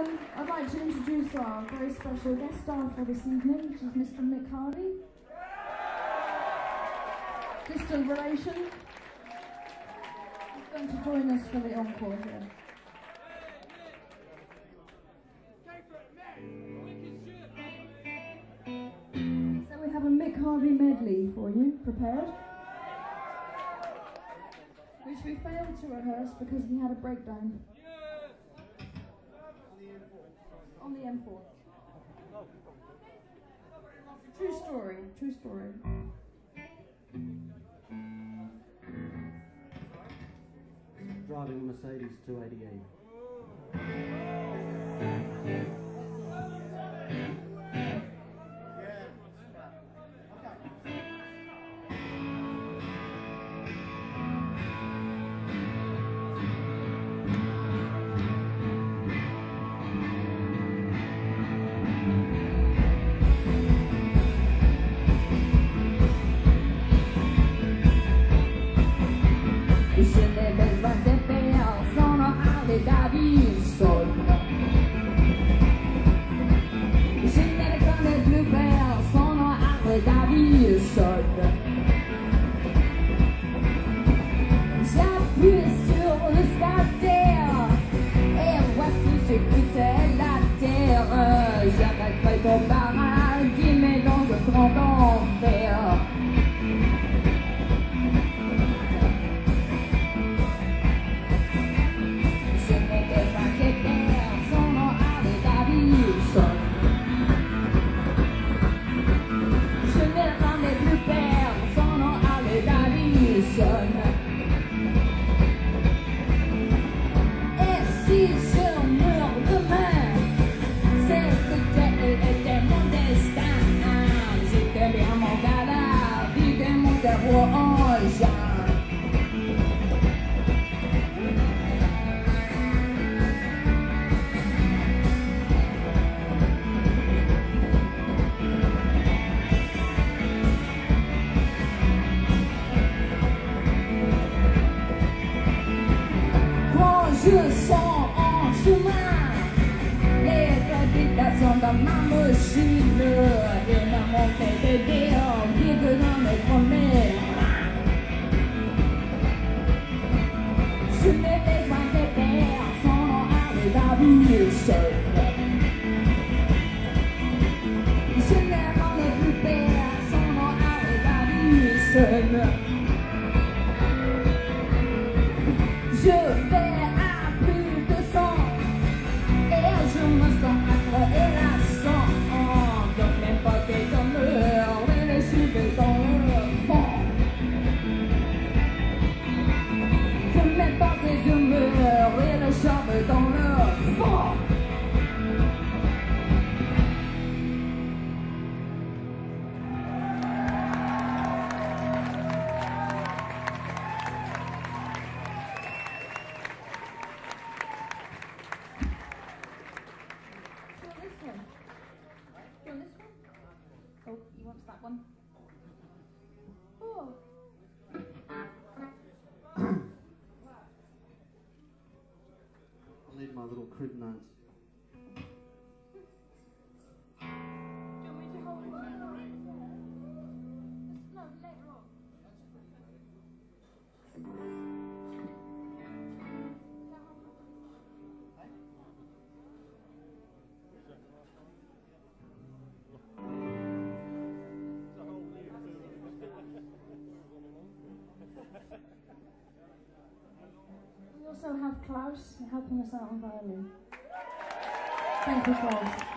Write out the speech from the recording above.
I'd like to introduce our very special guest star for this evening, which is Mr. Mick Harvey. Distant relation. He's going to join us for the encore here. So we have a Mick Harvey medley for you, prepared. Which we failed to rehearse because he had a breakdown. On the M4. True story, true story. Driving a Mercedes 288. Harley Davidson. Scendere con le bluebell, sono Harley Davidson. J'appuie sur le starter et voici j'ai quitté la terre. J'arrêterai ton paradis mais dans un grand enfer. Je sens en chemin les palpitations dans ma machine et la montée des dehors vide dans mes promesses. Je n'ai besoin de personne Harley Davidson. Je n'ai rien plus personne Harley Davidson. Je vais je me sens hélas-sans, donc mes potes demeurent et les cheveux dans le fond. Que mes potes demeurent et les cheveux dans le fond. Oh, you want that one? Oh. I need my little crib notes. Do you want me to hold it? No, later on. We also have Louse helping us out on violin. Thank you, Klaus.